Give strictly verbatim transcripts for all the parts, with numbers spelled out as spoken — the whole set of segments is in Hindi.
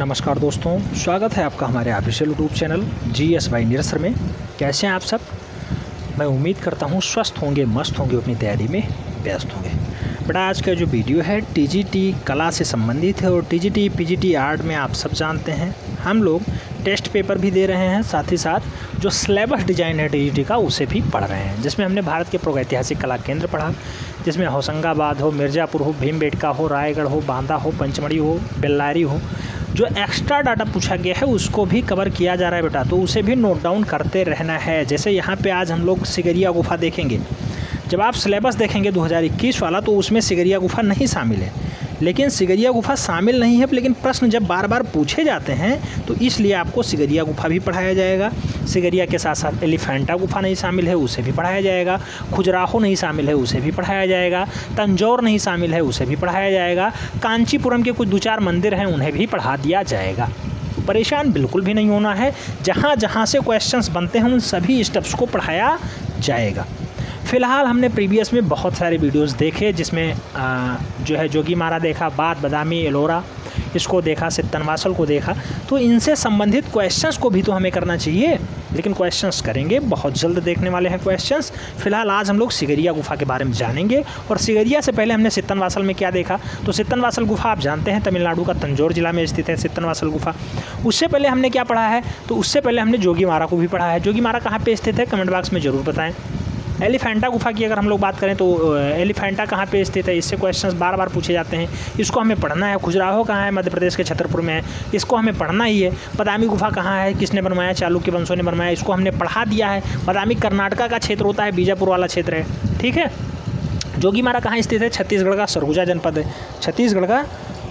नमस्कार दोस्तों, स्वागत है आपका हमारे official YouTube channel G S Y निरसर में। कैसे हैं आप सब? मैं उम्मीद करता हूं स्वस्थ होंगे, मस्त होंगे, अपनी तैयारी में व्यस्त होंगे। बेटा आज का जो वीडियो है टी जी टी कला से संबंधित है और T G T P G T art में आप सब जानते हैं हम लोग टेस्ट पेपर भी दे रहे हैं, साथ ही साथ जो सिलेबस डिज़ाइन है टी जी टी का उसे भी पढ़ रहे हैं, जिसमें हमने भारत के प्रागैतिहासिक कला केंद्र पढ़ा, जिसमें होशंगाबाद हो, मिर्ज़ापुर हो, भीमबेटका हो, रायगढ़ हो, बांदा हो, पंचमढ़ी हो, बेल्लारी हो। जो एक्स्ट्रा डाटा पूछा गया है उसको भी कवर किया जा रहा है बेटा, तो उसे भी नोट डाउन करते रहना है। जैसे यहाँ पे आज हम लोग सिगरिया गुफा देखेंगे। जब आप सिलेबस देखेंगे दो हज़ार इक्कीस वाला तो उसमें सिगरिया गुफा नहीं शामिल है, लेकिन सिगरिया गुफा शामिल नहीं है, लेकिन प्रश्न जब बार बार पूछे जाते हैं तो इसलिए आपको सिगरिया गुफा भी पढ़ाया जाएगा। सिगरिया के साथ साथ एलिफेंटा गुफा नहीं शामिल है, उसे भी पढ़ाया जाएगा। खजुराहो नहीं शामिल है, उसे भी पढ़ाया जाएगा। तंजौर नहीं शामिल है, उसे भी पढ़ाया जाएगा। कांचीपुरम के कुछ दो चार मंदिर हैं, उन्हें भी पढ़ा दिया जाएगा। परेशान बिल्कुल भी नहीं होना है, जहाँ जहाँ से क्वेश्चंस बनते हैं उन सभी स्टेप्स को पढ़ाया जाएगा। फ़िलहाल हमने प्रीवियस में बहुत सारे वीडियोस देखे, जिसमें आ, जो है जोगीमारा देखा, बात बदामी, एलोरा, इसको देखा, सित्तनवासल को देखा। तो इनसे संबंधित क्वेश्चंस को भी तो हमें करना चाहिए, लेकिन क्वेश्चंस करेंगे, बहुत जल्द देखने वाले हैं क्वेश्चंस। फिलहाल आज हम लोग सिगरिया गुफा के बारे में जानेंगे। और सिगरिया से पहले हमने सित्तनवासल में क्या देखा, तो सित्तनवासल गुफा आप जानते हैं तमिलनाडु का तंजौर जिला में स्थित है सित्तनवासल गुफा। उससे पहले हमने क्या पढ़ा है, तो उससे पहले हमने जोगीमारा को भी पढ़ा है। जोगीमारा कहाँ पर स्थित है, कमेंट बॉक्स में ज़रूर बताएँ। एलिफेंटा गुफा की अगर हम लोग बात करें तो एलिफेंटा कहाँ पे स्थित है, इससे क्वेश्चंस बार बार पूछे जाते हैं, इसको हमें पढ़ना है। खजुराहो कहाँ है, मध्य प्रदेश के छतरपुर में है, इसको हमें पढ़ना ही है। बदामी गुफा कहाँ है, किसने बनवाया, चालुक्य वंशों ने बनवाया, इसको हमने पढ़ा दिया है। बदामी कर्नाटका का क्षेत्र होता है, बीजापुर वाला क्षेत्र है, ठीक है। जोगीमारा कहाँ स्थित है, छत्तीसगढ़ का सरगुजा जनपद है, छत्तीसगढ़ का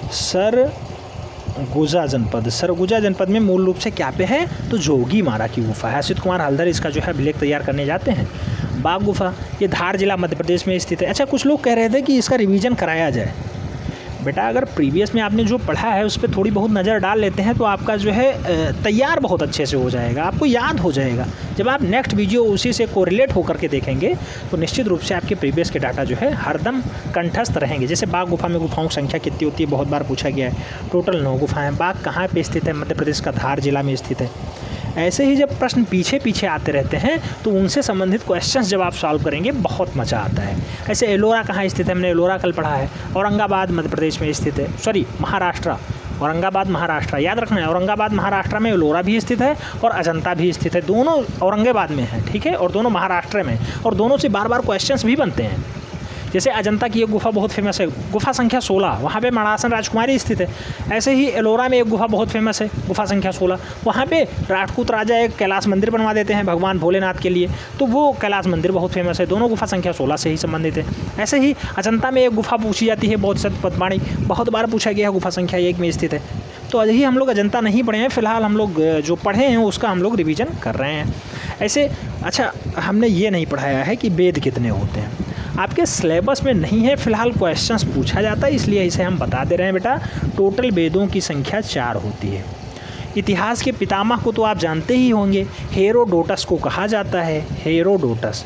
सरगुजा जनपद। सरगुजा जनपद में मूल रूप से क्या पे है, तो जोगीमारा की गुफा है। असित कुमार हल्दर इसका जो है अभिलेख तैयार करने जाते हैं। बाघ गुफा ये धार जिला मध्य प्रदेश में स्थित है। अच्छा, कुछ लोग कह रहे थे कि इसका रिवीजन कराया जाए। बेटा अगर प्रीवियस में आपने जो पढ़ा है उस पर थोड़ी बहुत नज़र डाल लेते हैं तो आपका जो है तैयार बहुत अच्छे से हो जाएगा, आपको याद हो जाएगा। जब आप नेक्स्ट वीडियो उसी से कोरिलेट होकर के देखेंगे तो निश्चित रूप से आपके प्रीवियस के डाटा जो है हरदम कंठस्थ रहेंगे। जैसे बाघ गुफा में गुफाओं की संख्या कितनी होती है, बहुत बार पूछा गया है। टोटल नौ गुफाएँ। बाघ कहाँ पर स्थित है, मध्य प्रदेश का धार जिला में स्थित है। ऐसे ही जब प्रश्न पीछे पीछे आते रहते हैं तो उनसे संबंधित क्वेश्चंस जब आप सॉल्व करेंगे बहुत मज़ा आता है। ऐसे एलोरा कहाँ स्थित है, हमने एलोरा कल पढ़ा है। औरंगाबाद मध्य प्रदेश में स्थित है, सॉरी महाराष्ट्र, औरंगाबाद महाराष्ट्र याद रखना है। औरंगाबाद महाराष्ट्र में एलोरा भी स्थित है और अजंता भी स्थित है, दोनों औरंगाबाद में है, ठीक है, और दोनों महाराष्ट्र में, और दोनों से बार बार क्वेश्चंस भी बनते हैं। जैसे अजंता की एक गुफा बहुत फेमस है, गुफा संख्या सोलह, वहाँ पे मणासन राजकुमारी स्थित है। ऐसे ही एलोरा में एक गुफा बहुत फेमस है, गुफा संख्या सोलह, वहाँ पे राजपूत राजा एक कैलाश मंदिर बनवा देते हैं भगवान भोलेनाथ के लिए, तो वो कैलाश मंदिर बहुत फेमस है। दोनों गुफा संख्या सोलह से ही संबंधित है। ऐसे ही अजंता में एक गुफा पूछी जाती है, बोधिसत्व पद्माणी, बहुत बार पूछा गया है, गुफा संख्या एक में स्थित है। तो अभी हम लोग अजंता नहीं पढ़े हैं, फिलहाल हम लोग जो पढ़े हैं उसका हम लोग रिविज़न कर रहे हैं। ऐसे अच्छा, हमने ये नहीं पढ़ाया है कि वेद कितने होते हैं, आपके सिलेबस में नहीं है, फिलहाल क्वेश्चंस पूछा जाता है इसलिए इसे हम बता दे रहे हैं। बेटा टोटल वेदों की संख्या चार होती है। इतिहास के पितामह को तो आप जानते ही होंगे, हेरोडोटस को कहा जाता है। हेरोडोटस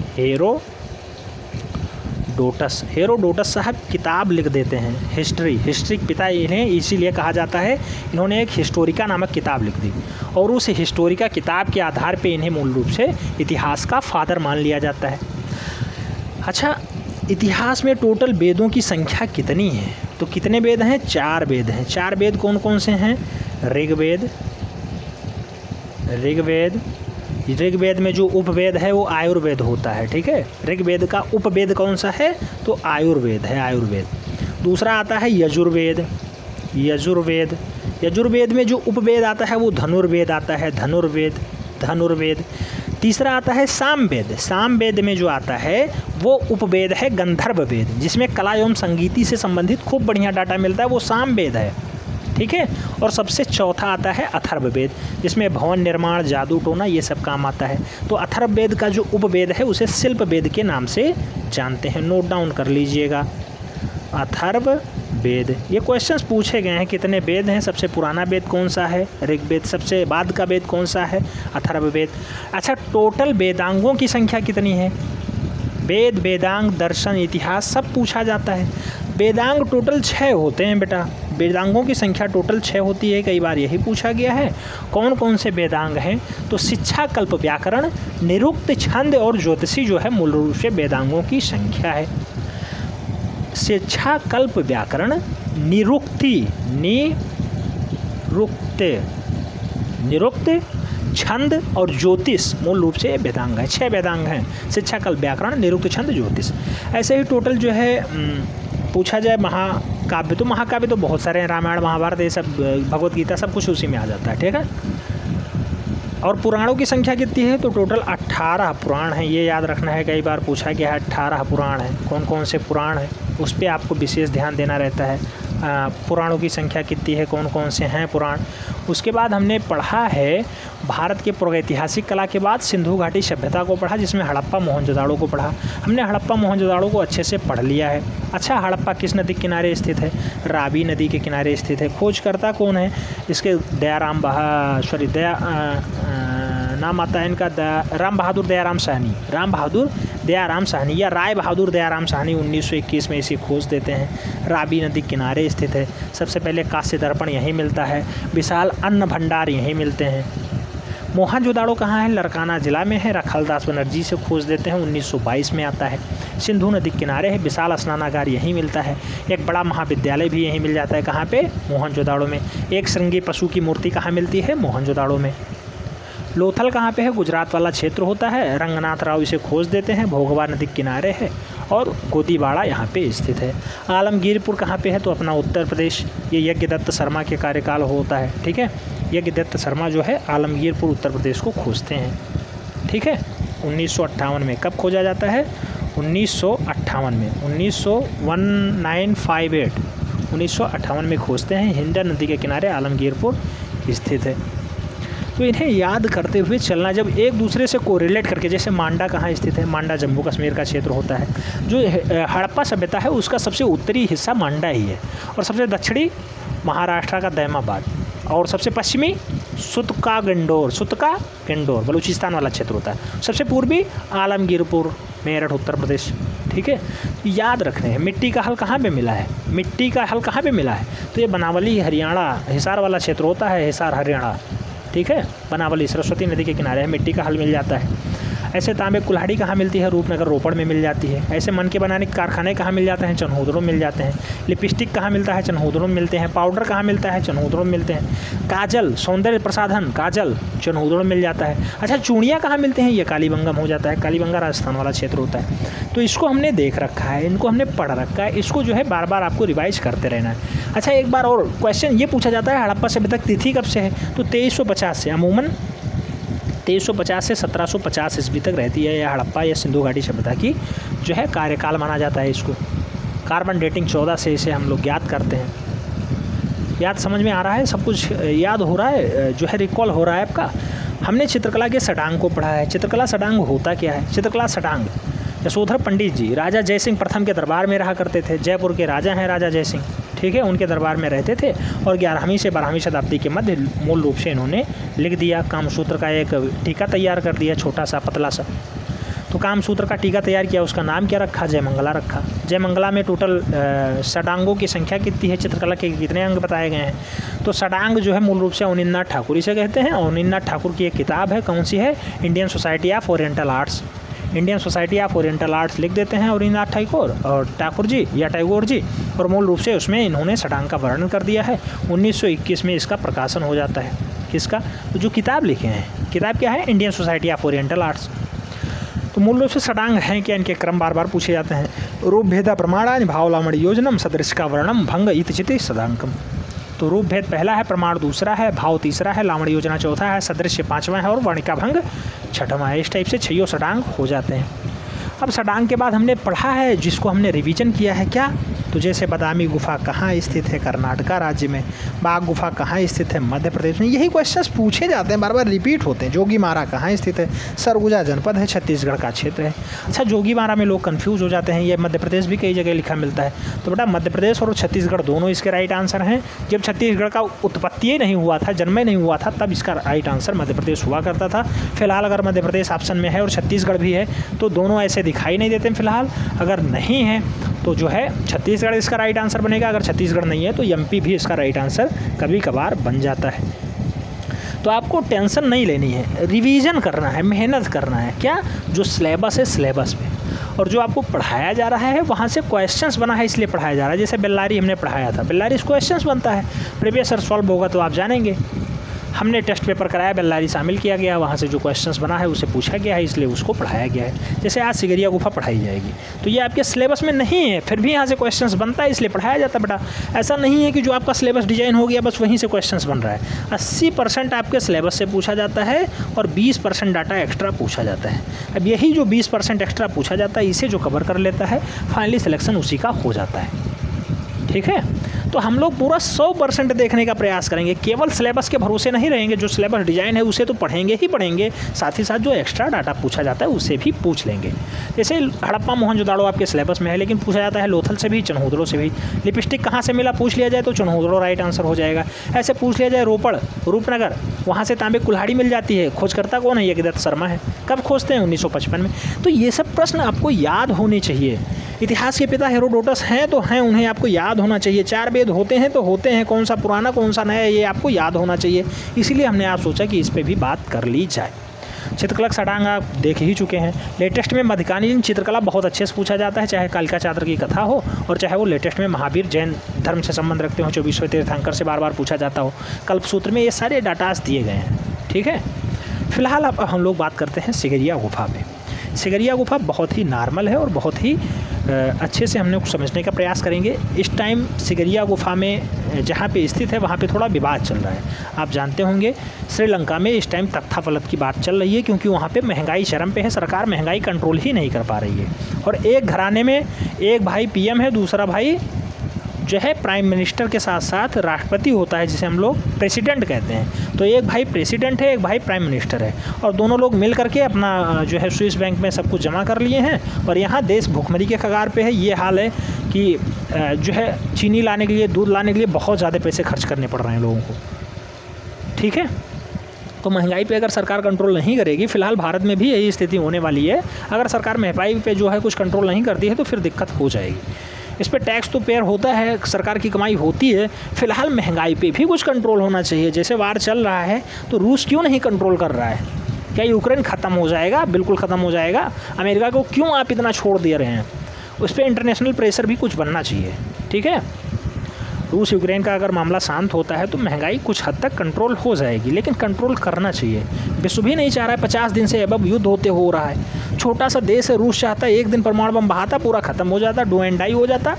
हेरोडोटस हेरोडोटस साहब किताब लिख देते हैं, हिस्ट्री हिस्ट्री के पिता इन्हें इसीलिए कहा जाता है, इन्होंने एक हिस्टोरिका नामक किताब लिख दी और उस हिस्टोरिका किताब के आधार पर इन्हें मूल रूप से इतिहास का फादर मान लिया जाता है। अच्छा, इतिहास में टोटल वेदों की संख्या कितनी है, तो कितने वेद हैं, चार वेद हैं। चार वेद कौन कौन से हैं, ऋग्वेद ऋग्वेद ऋग्वेद में जो उपवेद है वो आयुर्वेद होता है, ठीक है। ऋग्वेद का उपवेद कौन सा है, तो आयुर्वेद है, आयुर्वेद। दूसरा आता है यजुर्वेद यजुर्वेद यजुर्वेद में जो उपवेद आता है वो धनुर्वेद आता है, धनुर्वेद धनुर्वेद। तीसरा आता है सामवेद। सामवेद में जो आता है वो उपवेद है गंधर्व वेद, जिसमें कला एवं संगीति से संबंधित खूब बढ़िया डाटा मिलता है, वो सामवेद है, ठीक है। और सबसे चौथा आता है अथर्ववेद, जिसमें भवन निर्माण, जादू टोना ये सब काम आता है। तो अथर्ववेद का जो उपवेद है उसे शिल्प वेद के नाम से जानते हैं, नोट डाउन कर लीजिएगा, अथर्ववेद। ये क्वेश्चंस पूछे गए हैं, कितने वेद हैं, सबसे पुराना वेद कौन सा है, ऋग्वेद। सबसे बाद का वेद कौन सा है, अथर्ववेद। अच्छा, टोटल वेदांगों की संख्या कितनी है, वेद, वेदांग, दर्शन, इतिहास सब पूछा जाता है। वेदांग टोटल छः होते हैं बेटा, वेदांगों की संख्या टोटल छः होती है, कई बार यही पूछा गया है। कौन कौन से वेदांग हैं? तो शिक्षा, कल्प, व्याकरण, निरुक्त, छंद और ज्योतिषी जो है मूल रूप से वेदांगों की संख्या है। शिक्षा, कल्प, व्याकरण, निरुक्ति, निरुक्त निरुक्त छंद और ज्योतिष मूल रूप से वेदांग है। छह वेदांग हैं, शिक्षा, कल्प, व्याकरण, निरुक्त, छंद, ज्योतिष। ऐसे ही टोटल जो है पूछा जाए महाकाव्य, तो महाकाव्य तो बहुत सारे हैं, रामायण, महाभारत, ये सब, भगवत गीता, सब कुछ उसी में आ जाता है, ठीक है। और पुराणों की संख्या कितनी है? तो टोटल अट्ठारह पुराण हैं, ये याद रखना है, कई बार पूछा गया है। अट्ठारह पुराण हैं। कौन कौन से पुराण हैं उस पर आपको विशेष ध्यान देना रहता है। आ, पुराणों की संख्या कितनी है, कौन कौन से हैं पुराण। उसके बाद हमने पढ़ा है भारत के प्रागैतिहासिक कला के बाद सिंधु घाटी सभ्यता को पढ़ा, जिसमें हड़प्पा, मोहनजोदाड़ो को पढ़ा। हमने हड़प्पा, मोहनजोदाड़ो को अच्छे से पढ़ लिया है। अच्छा, हड़प्पा किस नदी के किनारे स्थित है? रावी नदी के किनारे स्थित है। खोजकर्ता कौन है इसके? दयाराम बहा सॉरी दया आ, आ, नाम आता है इनका राम बहादुर दयाराम साहनी। राम बहादुर दयाराम साहनी या राय बहादुर दयाराम साहनी उन्नीस सौ इक्कीस में इसे खोज देते हैं। रावी नदी किनारे स्थित है। सबसे पहले कांस्य दर्पण यहीं मिलता है। विशाल अन्न भंडार यहीं मिलते हैं। मोहनजोदाड़ो कहाँ है? लरकाना जिला में है। रखलदास बनर्जी से खोज देते हैं, उन्नीस सौ बाईस में आता है। सिंधु नदी किनारे है। विशाल स्नानागार यहीं मिलता है। एक बड़ा महाविद्यालय भी यहीं मिल जाता है। कहाँ पे? मोहनजोदाड़ो में। एक श्रृंगी पशु की मूर्ति कहाँ मिलती है? मोहनजोदाड़ो में। लोथल कहाँ पे है? गुजरात वाला क्षेत्र होता है। रंगनाथ राव इसे खोज देते हैं। भोगवा नदी किनारे है। और गोदीबाड़ा यहाँ पे स्थित है। आलमगीरपुर कहाँ पे है? तो अपना उत्तर प्रदेश। ये यज्ञदत्त शर्मा के कार्यकाल होता है, ठीक है। यज्ञदत्त शर्मा जो है आलमगीरपुर उत्तर प्रदेश को खोजते हैं, ठीक है। उन्नीस सौ अट्ठावन में। कब खोजा जाता है? उन्नीस सौ अट्ठावन में। उन्नीस सौ उन्नीस सौ अट्ठावन उन्नीस सौ अट्ठावन में खोजते हैं। हिंडा नदी के किनारे आलमगीरपुर स्थित है। तो इन्हें याद करते हुए चलना, जब एक दूसरे से कोरिलेट करके, जैसे मांडा कहाँ स्थित है? मांडा जम्मू कश्मीर का क्षेत्र होता है। जो हड़प्पा सभ्यता है उसका सबसे उत्तरी हिस्सा मांडा ही है, और सबसे दक्षिणी महाराष्ट्र का दैमाबाद, और सबसे पश्चिमी सुतका गंडोर सुतका गंडोर बलूचिस्तान वाला क्षेत्र होता है। सबसे पूर्वी आलमगीरपुर, मेरठ, उत्तर प्रदेश, ठीक है। याद रखने हैं। मिट्टी का हल कहाँ पे मिला है? मिट्टी का हल कहाँ पे मिला है? तो ये बनावली हरियाणा, हिसार वाला क्षेत्र होता है, हिसार हरियाणा, ठीक है। बनावली सरस्वती नदी के किनारे है। मिट्टी का हल मिल जाता है। ऐसे तांबे कुल्हाड़ी कहाँ मिलती है? रूपनगर, रोपड़ में मिल जाती है। ऐसे मन के बनाने के कारखाने कहाँ मिल जाते हैं? चनहौदरों में मिल जाते हैं। लिपस्टिक कहाँ मिलता है? चनहौदरों में मिलते हैं। पाउडर कहाँ मिलता है? चनहौदरों में मिलते हैं। काजल, सौंदर्य प्रसाधन, काजल चनहौदरों में मिल जाता है। अच्छा, चूड़ियाँ कहाँ मिलते हैं? ये कालीबंगम हो जाता है। कालीबंगा राजस्थान वाला क्षेत्र होता है। तो इसको हमने देख रखा है, इनको हमने पढ़ रखा है। इसको जो है बार बार आपको रिवाइज करते रहना है। अच्छा, एक बार और क्वेश्चन ये पूछा जाता है, हड़प्पा सभ्यता की तिथि कब से है? तो तेईस सौ पचास से। अमूमन तेईस सौ पचास से सत्रह सौ पचास ईस्वी तक रहती है यह हड़प्पा या सिंधु घाटी सभ्यता की जो है कार्यकाल माना जाता है इसको। कार्बन डेटिंग चौदह से इसे हम लोग याद करते हैं। याद समझ में आ रहा है? सब कुछ याद हो रहा है, जो है रिकॉल हो रहा है आपका। हमने चित्रकला के षडांग को पढ़ा है। चित्रकला षडांग होता क्या है? चित्रकला षडांग, यशोधर पंडित जी राजा जयसिंह प्रथम के दरबार में रहा करते थे। जयपुर के राजा हैं राजा जयसिंह, ठीक है। उनके दरबार में रहते थे और ग्यारहवीं से बारहवीं शताब्दी के मध्य मूल रूप से इन्होंने लिख दिया। कामसूत्र का एक टीका तैयार कर दिया, छोटा सा पतला सा। तो कामसूत्र का टीका तैयार किया, उसका नाम क्या रखा? जयमंगला रखा। जयमंगला में टोटल षडांगों की संख्या कितनी है? चित्रकला के कितने अंग बताए गए हैं? तो षडांग जो है मूल रूप से अवनींद्रनाथ ठाकुर इसे कहते हैं। अवनींद्रनाथ ठाकुर की एक किताब है, कौन सी है? Indian society of oriental arts. Indian society of oriental arts लिख देते हैं अवनींद्रनाथ ठाकुर और ठाकुर जी या टैगोर जी, और मूल रूप से उसमें इन्होंने षडांग का वर्णन कर दिया है। उन्नीस सौ इक्कीस में इसका प्रकाशन हो जाता है। किसका? तो जो किताब लिखे हैं, किताब क्या है? Indian society of oriental arts. तो मूल रूप से षडांग हैं क्या? इनके क्रम बार बार पूछे जाते हैं। रूप भेदा प्रमाणानि भावलामणि योजनम सदृश का वर्णम भंग इत चिति सदांकम। तो रूप भेद पहला है, प्रमाण दूसरा है, भाव तीसरा है, लावणी योजना चौथा है, सदृश्य पाँचवां है और वर्णिका भंग छठवां है। इस टाइप से छयों षडांग हो जाते हैं। अब षडांग के बाद हमने पढ़ा है, जिसको हमने रिवीजन किया है, क्या? तो जैसे बादामी गुफा कहाँ स्थित है? कर्नाटका राज्य में। बाघ गुफा कहाँ स्थित है? मध्य प्रदेश में। यही क्वेश्चंस पूछे जाते हैं, बार बार रिपीट होते हैं। जोगीमारा कहाँ स्थित है? सरगुजा जनपद है, छत्तीसगढ़ का क्षेत्र है। अच्छा, जोगीमारा में लोग कंफ्यूज हो जाते हैं, ये मध्य प्रदेश भी कई जगह लिखा मिलता है। तो बेटा मध्य प्रदेश और छत्तीसगढ़ दोनों इसके राइट आंसर हैं। जब छत्तीसगढ़ का उत्पत्ति ही नहीं हुआ था, जन्म ही नहीं हुआ था, तब इसका राइट आंसर मध्य प्रदेश हुआ करता था। फिलहाल अगर मध्य प्रदेश ऑप्शन में है और छत्तीसगढ़ भी है, तो दोनों ऐसे दिखाई नहीं देते हैं फिलहाल। अगर नहीं है तो जो है छत्तीसगढ़ इसका राइट आंसर बनेगा। अगर छत्तीसगढ़ नहीं है तो एमपी भी इसका राइट आंसर कभी कभार बन जाता है। तो आपको टेंशन नहीं लेनी है, रिवीजन करना है, मेहनत करना है। क्या? जो सिलेबस है सिलेबस में, और जो आपको पढ़ाया जा रहा है वहाँ से क्वेश्चंस बना है इसलिए पढ़ाया जा रहा है। जैसे बेल्लारी हमने पढ़ाया था, बेल्लारी क्वेश्चंस बनता है, प्रीवियस ईयर सॉल्व होगा तो आप जानेंगे। हमने टेस्ट पेपर कराया, बेल्लारी शामिल किया गया, वहाँ से जो क्वेश्चंस बना है उसे पूछा गया है, इसलिए उसको पढ़ाया गया है। जैसे आज सिगरिया गुफा पढ़ाई जाएगी, तो ये आपके सिलेबस में नहीं है, फिर भी यहाँ से क्वेश्चंस बनता है इसलिए पढ़ाया जाता है बेटा। ऐसा नहीं है कि जो आपका सिलेबस डिजाइन हो गया बस वहीं से क्वेश्चंस बन रहा है। अस्सी परसेंट आपके सिलेबस से पूछा जाता है और बीस परसेंट डाटा एक्स्ट्रा पूछा जाता है। अब यही जो बीस परसेंट एक्स्ट्रा पूछा जाता है, इसे जो कवर कर लेता है फाइनली सिलेक्शन उसी का हो जाता है। ठीक है, तो हम लोग पूरा सौ परसेंट देखने का प्रयास करेंगे, केवल सिलेबस के भरोसे नहीं रहेंगे। जो सिलेबस डिजाइन है उसे तो पढ़ेंगे ही पढ़ेंगे, साथ ही साथ जो एक्स्ट्रा डाटा पूछा जाता है उसे भी पूछ लेंगे। जैसे हड़प्पा मोहनजोदाड़ो आपके सिलेबस में है, लेकिन पूछा जाता है लोथल से भी, चनहौदड़ो से भी। लिपस्टिक कहाँ से मिला पूछ लिया जाए तो चनहौदड़ो राइट आंसर हो जाएगा। ऐसे पूछ लिया जाए रोपड़, रूपनगर, वहाँ से तांबे कुल्हाड़ी मिल जाती है, खोज करता कौन है? यज्ञदत्त शर्मा है। कब खोजते हैं? उन्नीस सौ पचपन में। तो ये सब प्रश्न आपको याद होने चाहिए। इतिहास के पिता हेरोडोटस हैं तो हैं, उन्हें आपको याद होना चाहिए। चार वेद होते हैं तो होते हैं, कौन सा पुराना कौन सा नया ये आपको याद होना चाहिए। इसीलिए हमने आप सोचा कि इस पे भी बात कर ली जाए। चित्रकला सटांग आप देख ही चुके हैं। लेटेस्ट में मध्यकालीन चित्रकला बहुत अच्छे से पूछा जाता है, चाहे कालिका चादर की कथा हो और चाहे वो लेटेस्ट में महावीर जैन धर्म से संबंध रखते हो, चौबीसवें तीर्थंकर से बार बार पूछा जाता हो, कल्पसूत्र में ये सारे डाटास दिए गए हैं। ठीक है, फिलहाल अब हम लोग बात करते हैं सिगरिया गुफा पे। सिगरिया गुफा बहुत ही नॉर्मल है और बहुत ही अच्छे से हमने समझने का प्रयास करेंगे। इस टाइम सिगरिया गुफा में जहाँ पे स्थित है वहाँ पे थोड़ा विवाद चल रहा है। आप जानते होंगे श्रीलंका में इस टाइम तख्ता पलट की बात चल रही है, क्योंकि वहाँ पे महंगाई चरम पे है, सरकार महंगाई कंट्रोल ही नहीं कर पा रही है। और एक घराने में एक भाई पीएम है, दूसरा भाई जो है प्राइम मिनिस्टर के साथ साथ राष्ट्रपति होता है, जिसे हम लोग प्रेसिडेंट कहते हैं। तो एक भाई प्रेसिडेंट है, एक भाई प्राइम मिनिस्टर है, और दोनों लोग मिल करके अपना जो है स्विस बैंक में सब कुछ जमा कर लिए हैं। और यहाँ देश भुखमरी के कगार पे है। ये हाल है कि जो है चीनी लाने के लिए, दूध लाने के लिए बहुत ज़्यादा पैसे खर्च करने पड़ रहे हैं लोगों को। ठीक है, तो महंगाई पे अगर सरकार कंट्रोल नहीं करेगी, फिलहाल भारत में भी यही स्थिति होने वाली है। अगर सरकार महंगाई पे जो है कुछ कंट्रोल नहीं करती है तो फिर दिक्कत हो जाएगी। इस पर टैक्स तो पेयर होता है, सरकार की कमाई होती है। फिलहाल महंगाई पे भी कुछ कंट्रोल होना चाहिए। जैसे वार चल रहा है तो रूस क्यों नहीं कंट्रोल कर रहा है? क्या यूक्रेन ख़त्म हो जाएगा? बिल्कुल ख़त्म हो जाएगा। अमेरिका को क्यों आप इतना छोड़ दे रहे हैं? उस पर इंटरनेशनल प्रेशर भी कुछ बनना चाहिए। ठीक है, रूस यूक्रेन का अगर मामला शांत होता है तो महंगाई कुछ हद तक कंट्रोल हो जाएगी, लेकिन कंट्रोल करना चाहिए। विश्व भी नहीं चाह रहा है, पचास दिन से अब युद्ध होते हो रहा है। छोटा सा देश है, रूस चाहता है एक दिन परमाणु बम बहाता, पूरा ख़त्म हो जाता, डू एंड डाई हो जाता।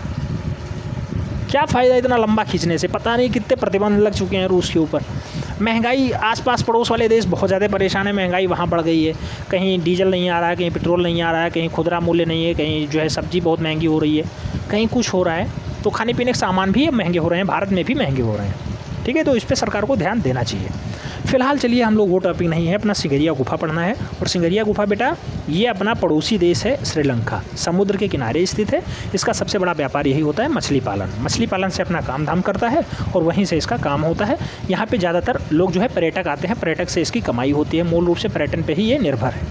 क्या फ़ायदा इतना लंबा खींचने से? पता नहीं कितने प्रतिबंध लग चुके हैं रूस के ऊपर। महंगाई, आसपास पड़ोस वाले देश बहुत ज़्यादा परेशान है, महंगाई वहाँ बढ़ गई है। कहीं डीजल नहीं आ रहा है, कहीं पेट्रोल नहीं आ रहा है, कहीं खुदरा मूल्य नहीं है, कहीं जो है सब्जी बहुत महंगी हो रही है, कहीं कुछ हो रहा है। तो खाने पीने के सामान भी महंगे हो रहे हैं, भारत में भी महंगे हो रहे हैं। ठीक है, तो इस पर सरकार को ध्यान देना चाहिए। फिलहाल चलिए, हम लोग वो टॉपिक नहीं है, अपना सिगरिया गुफा पढ़ना है। और सिगरिया गुफा बेटा ये अपना पड़ोसी देश है श्रीलंका, समुद्र के किनारे स्थित है। इसका सबसे बड़ा व्यापार यही होता है मछली पालन। मछली पालन से अपना काम धाम करता है और वहीं से इसका काम होता है। यहाँ पे ज़्यादातर लोग जो है पर्यटक आते हैं, पर्यटक से इसकी कमाई होती है। मूल रूप से पर्यटन पर ही ये निर्भर है।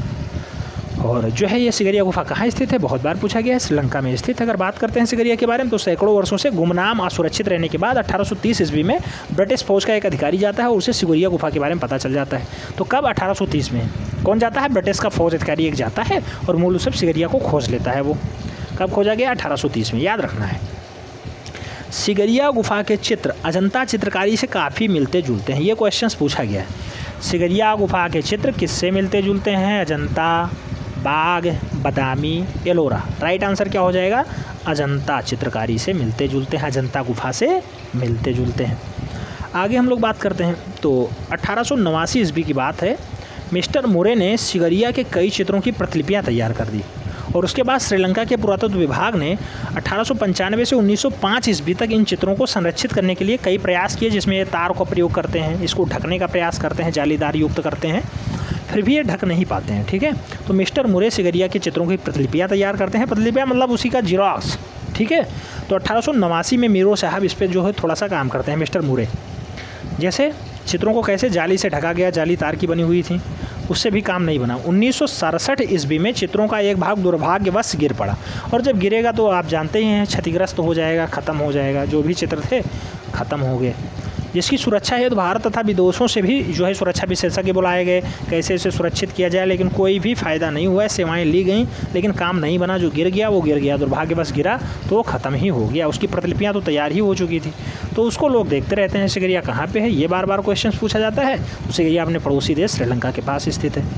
और जो है ये सिगरिया गुफा कहाँ स्थित है? बहुत बार पूछा गया है, श्रीलंका में स्थित। अगर बात करते हैं सिगरिया के बारे में तो सैकड़ों वर्षों से गुमनाम असुरक्षित रहने के बाद अठारह सौ तीस ईस्वी में ब्रिटिश फौज का एक अधिकारी जाता है और उसे सिगरिया गुफा के बारे में पता चल जाता है। तो कब? अठारह सौ तीस में। कौन जाता है? ब्रिटिश का फौज अधिकारी एक जाता है और मूल रूप से सिगरिया को खोज लेता है। वो कब खोजा गया? अठारह सौ तीस में, याद रखना है। सिगरिया गुफा के चित्र अजंता चित्रकारी से काफ़ी मिलते जुलते हैं, ये क्वेश्चन पूछा गया है। सिगरिया गुफा के चित्र किससे मिलते जुलते हैं? अजंता, बाघ, बादामी, एलोरा। राइट आंसर क्या हो जाएगा? अजंता चित्रकारी से मिलते जुलते हैं, अजंता गुफा से मिलते जुलते हैं। आगे हम लोग बात करते हैं तो अठारह सौ नवासी ईस्वी की बात है। मिस्टर मुरे ने सिगरिया के कई चित्रों की प्रतिलिपियां तैयार कर दी और उसके बाद श्रीलंका के पुरातत्व विभाग ने अठारह सौ पंचानवे से उन्नीस सौ पाँच ईस्वी तक इन चित्रों को संरक्षित करने के लिए कई प्रयास किए, जिसमें ये तार का प्रयोग करते हैं, इसको ढकने का प्रयास करते हैं, जालीदार युक्त करते हैं, फिर भी ये ढक नहीं पाते हैं। ठीक है, तो मिस्टर मुरे सिगरिया के चित्रों की प्रतिलिपियाँ तैयार करते हैं। प्रतिलिपियाँ मतलब उसी का जीरोक्स। ठीक है, तो अठारह सौ नवासी में मीरो साहब इस पर जो है थोड़ा सा काम करते हैं, मिस्टर मुरे। जैसे चित्रों को कैसे जाली से ढका गया, जाली तार की बनी हुई थी, उससे भी काम नहीं बना। उन्नीस सौ सड़सठ ईस्वी में चित्रों का एक भाग दुर्भाग्यवश गिर पड़ा, और जब गिरेगा तो आप जानते ही हैं क्षतिग्रस्त हो जाएगा, ख़त्म हो जाएगा, जो भी चित्र थे ख़त्म हो गए। जिसकी सुरक्षा हेतु भारत तथा विदेशों से भी जो है सुरक्षा विशेषज्ञ बुलाए गए, कैसे इसे सुरक्षित किया जाए, लेकिन कोई भी फ़ायदा नहीं हुआ। सेवाएं ली गई लेकिन काम नहीं बना। जो गिर गया वो गिर गया, दुर्भाग्यवश गिरा तो वो ख़त्म ही हो गया। उसकी प्रतिलिपियाँ तो तैयार ही हो चुकी थी, तो उसको लोग देखते रहते हैं। सिगरिया कहाँ पर है, ये बार बार क्वेश्चन पूछा जाता है। तो सिगरिया अपने पड़ोसी देश श्रीलंका के पास स्थित है।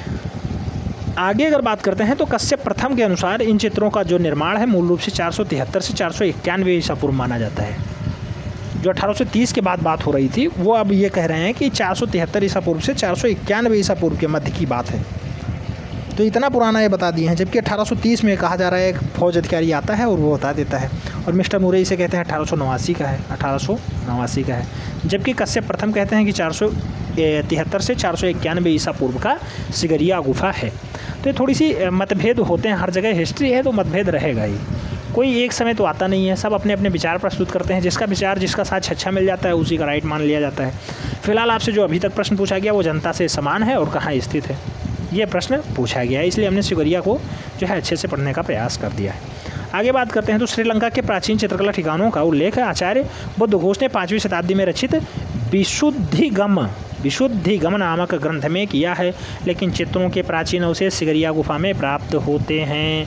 आगे अगर बात करते हैं तो कश्यप प्रथम के अनुसार इन चित्रों का जो निर्माण है मूल रूप से चार सौ तिहत्तर से चार सौ इक्यानवे ईसा पूर्व माना जाता है। जो अठारह सौ तीस के बाद बात हो रही थी वो अब ये कह रहे हैं कि चार सौ तिहत्तर ईसा पूर्व से चार सौ इक्यानवे ईसा पूर्व के मध्य की बात है। तो इतना पुराना ये बता दिए हैं, जबकि अठारह सौ तीस में कहा जा रहा है एक फौज अधिकारी आता है और वो बता देता है, और मिस्टर मुरे इसे कहते हैं अठारह सौ नवासी का है, अठारह सौ नवासी का है। जबकि कश्यप प्रथम कहते हैं कि चार सौ तिहत्तर से चार सौ इक्यानवे ईसा पूर्व का सिगरिया गुफा है। तो ये थोड़ी सी मतभेद होते हैं, हर जगह हिस्ट्री है तो मतभेद रहेगा ही, कोई एक समय तो आता नहीं है। सब अपने अपने विचार प्रस्तुत करते हैं, जिसका विचार जिसका साथ अच्छा मिल जाता है उसी का राइट मान लिया जाता है। फिलहाल आपसे जो अभी तक प्रश्न पूछा गया वो जनता से समान है और कहाँ स्थित है, ये प्रश्न पूछा गया है, इसलिए हमने सिगरिया को जो है अच्छे से पढ़ने का प्रयास कर दिया है। आगे बात करते हैं तो श्रीलंका के प्राचीन चित्रकला ठिकानों का उल्लेख आचार्य बुद्धघोष ने पाँचवीं शताब्दी में रचित विशुद्धिगम विशुद्धिगम नामक ग्रंथ में किया है, लेकिन चित्रों के प्राचीन अवशेष सिगरिया गुफा में प्राप्त होते हैं।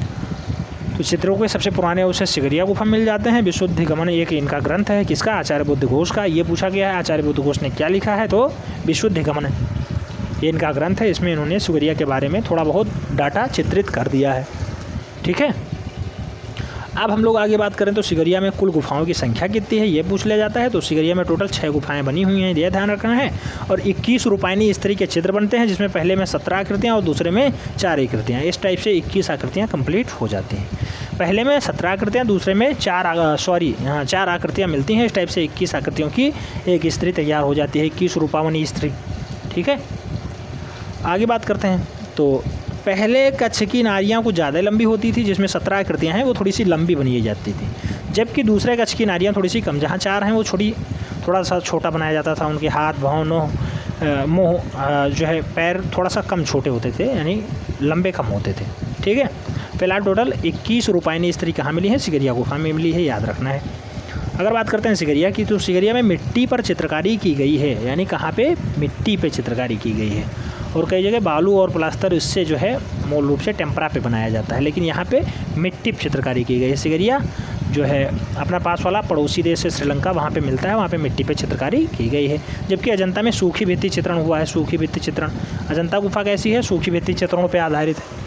तो चित्रों के सबसे पुराने अवशेष सिगरिया गुफा मिल जाते हैं। विशुद्धिगमन एक इनका ग्रंथ है, किसका, आचार्य बुद्धघोष का। ये पूछा गया है आचार्य बुद्धघोष ने क्या लिखा है, तो विशुद्धिगमन ये इनका ग्रंथ है। इसमें इन्होंने सिगरिया के बारे में थोड़ा बहुत डाटा चित्रित कर दिया है। ठीक है, अब हम लोग आगे बात करें तो सिगरिया में कुल गुफाओं की संख्या कितनी है ये पूछ लिया जाता है। तो सिगरिया में टोटल छः गुफाएं बनी हुई हैं, ये ध्यान रखना है। और इक्कीस रूपायनी स्त्री के चित्र बनते हैं, जिसमें पहले में सत्रह आकृतियाँ और दूसरे में चार आकृतियाँ। इस टाइप से इक्कीस आकृतियाँ कंप्लीट हो जाती हैं। पहले में सत्रह आकृतियाँ, दूसरे में चार सॉरी हाँ चार आकृतियाँ मिलती हैं। इस टाइप से इक्कीस आकृतियों की एक स्त्री तैयार हो जाती है, इक्कीस रूपावनी स्त्री। ठीक है, आगे बात करते हैं तो पहले कच्छ की नारियाँ कुछ ज़्यादा लंबी होती थी, जिसमें सत्रह आकृतियाँ हैं वो थोड़ी सी लंबी बनाई जाती थी, जबकि दूसरे कच्छ की नारियाँ थोड़ी सी कम, जहाँ चार हैं वो छोटी थोड़ा सा छोटा बनाया जाता था। उनके हाथ भौहों मुँह जो है पैर थोड़ा सा कम छोटे होते थे, यानी लंबे कम होते थे। ठीक है, फिलहाल टोटल इक्कीस रूपायनी स्त्री कहाँ मिली है, सिगरिया गुफा में मिली है, याद रखना है। अगर बात करते हैं सिगरिया की, तो सिगरिया में मिट्टी पर चित्रकारी की गई है, यानी कहाँ पे, मिट्टी पे चित्रकारी की गई है। और कई जगह बालू और प्लास्टर इससे जो है मूल रूप से टेम्परा पे बनाया जाता है, लेकिन यहाँ पे मिट्टी पे चित्रकारी की गई है। सिगरिया जो है अपना पास वाला पड़ोसी देश है श्रीलंका, वहाँ पे मिलता है, वहाँ पे मिट्टी पे चित्रकारी की गई है। जबकि अजंता में सूखी भित्ति चित्रण हुआ है, सूखी भित्ति चित्रण। अजंता गुफा कैसी है, सूखी भित्ति चित्रणों पर आधारित है।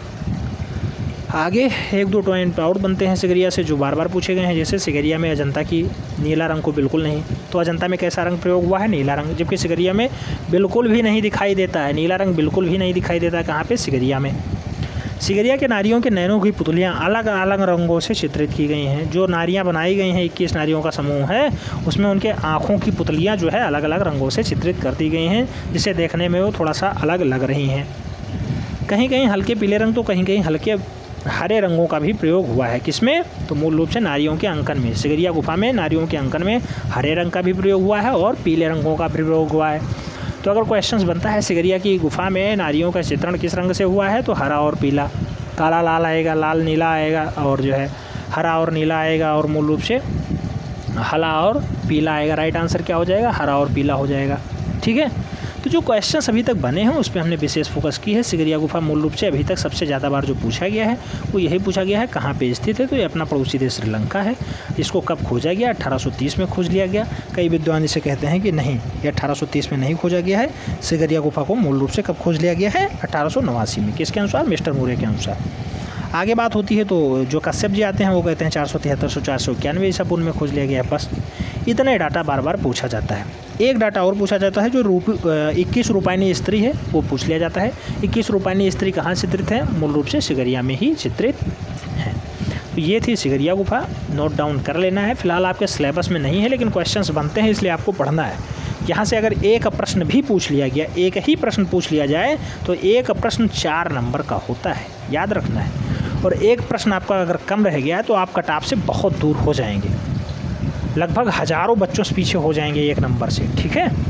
आगे एक दो पॉइंट और बनते हैं सिगरिया से जो बार बार पूछे गए हैं, जैसे सिगरिया में अजंता की नीला रंग को बिल्कुल नहीं, तो अजंता में कैसा रंग प्रयोग हुआ है, नीला रंग, जबकि सिगरिया में बिल्कुल भी नहीं दिखाई देता है, नीला रंग बिल्कुल भी नहीं दिखाई देता है। कहाँ पे, सिगरिया में। सिगरिया के नारियों के नैनों की पुतलियाँ अलग अलग रंगों से चित्रित की गई हैं। जो नारियाँ बनाई गई हैं, इक्कीस नारियों का समूह है, उसमें उनके आँखों की पुतलियाँ जो है अलग अलग रंगों से चित्रित कर दी गई हैं, जिसे देखने में वो थोड़ा सा अलग लग रही हैं। कहीं कहीं हल्के पीले रंग तो कहीं कहीं हल्के हरे रंगों का भी प्रयोग हुआ है। किसमें, तो मूल रूप से नारियों के अंकन में। सिगरिया गुफा में नारियों के अंकन में हरे रंग का भी प्रयोग हुआ है और पीले रंगों का भी प्रयोग हुआ है। तो अगर क्वेश्चंस बनता है सिगरिया की गुफा में नारियों का चित्रण किस रंग से हुआ है, तो हरा और पीला, काला लाल आएगा, लाल नीला आएगा, और जो है हरा और नीला आएगा, और मूल रूप से हरा और पीला आएगा। राइट आंसर क्या हो जाएगा, हरा और पीला हो जाएगा। ठीक है, तो जो क्वेश्चंस अभी तक बने हैं उस पर हमने विशेष फोकस की है। सिगरिया गुफा मूल रूप से अभी तक सबसे ज़्यादा बार जो पूछा गया है वो यही पूछा गया है कहाँ पे स्थित है, तो ये अपना पड़ोसी देश श्रीलंका है। इसको कब खोजा गया, अठारह सौ तीस में खोज लिया गया। कई विद्वान इसे कहते हैं कि नहीं, ये अठारह सौ तीस में नहीं खोजा गया है। सिगरिया गुफा को मूल रूप से कब खोज लिया गया है, अठारह सौ नवासी में। किसके अनुसार, मिस्टर मुरे के अनुसार। आगे बात होती है तो जो कश्यप जी आते हैं वो कहते हैं चार सौ तिहत्तर सौ चार सौ इक्यानवे ईसा पूर्व में खोज लिया गया है। बस इतने डाटा बार बार पूछा जाता है। एक डाटा और पूछा जाता है जो रूप इक्कीस रूपायनी स्त्री है वो पूछ लिया जाता है। इक्कीस रूपायनी स्त्री कहाँ चित्रित है, मूल रूप से सिगरिया में ही चित्रित है। तो ये थी सिगरिया गुफा, नोट डाउन कर लेना है। फिलहाल आपके सिलेबस में नहीं है लेकिन क्वेश्चंस बनते हैं, इसलिए आपको पढ़ना है। यहाँ से अगर एक प्रश्न भी पूछ लिया गया, एक ही प्रश्न पूछ लिया जाए तो एक प्रश्न चार नंबर का होता है, याद रखना है। और एक प्रश्न आपका अगर कम रह गया है तो आप कट ऑफ से बहुत दूर हो जाएंगे, लगभग हज़ारों बच्चों से पीछे हो जाएंगे एक नंबर से। ठीक है,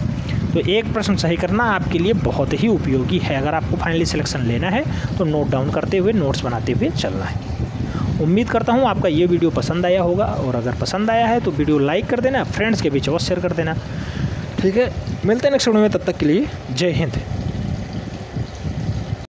तो एक प्रश्न सही करना आपके लिए बहुत ही उपयोगी है। अगर आपको फाइनली सिलेक्शन लेना है तो नोट डाउन करते हुए, नोट्स बनाते हुए चलना है। उम्मीद करता हूँ आपका ये वीडियो पसंद आया होगा, और अगर पसंद आया है तो वीडियो लाइक कर देना, फ्रेंड्स के बीच अवश्य शेयर कर देना। ठीक है, मिलते हैं नेक्स्ट वीडियो में, तब तक के लिए जय हिंद।